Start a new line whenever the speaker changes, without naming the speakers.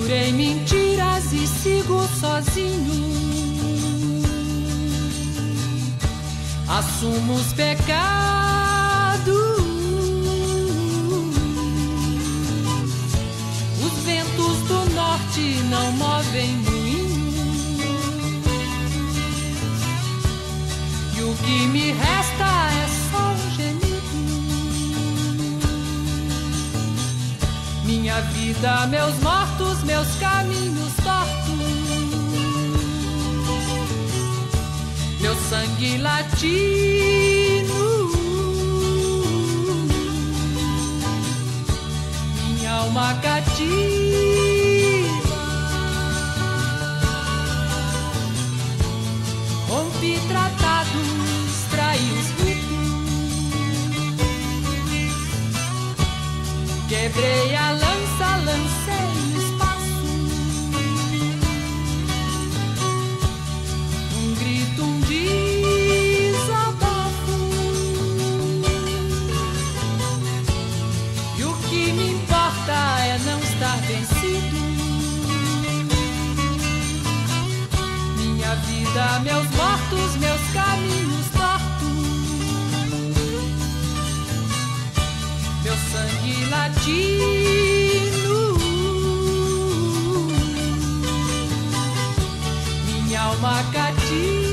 Jurei mentiras e sigo sozinho. Assumo os pecados. Os ventos do norte não movem moinho. E o que me resta é só um gemido. Minha vida, meus mortos, meus caminhos tortos. Meu sangue latino, minha alma cativa. Rompi tratados, traí os ritos, quebrei a lança, lancei no espaço. Um grito, um desabafo. E o que me importa é não estar vencido. Minha vida, meus mortos, meus caminhos tortos. Meu sangue latino, minha alma cativa.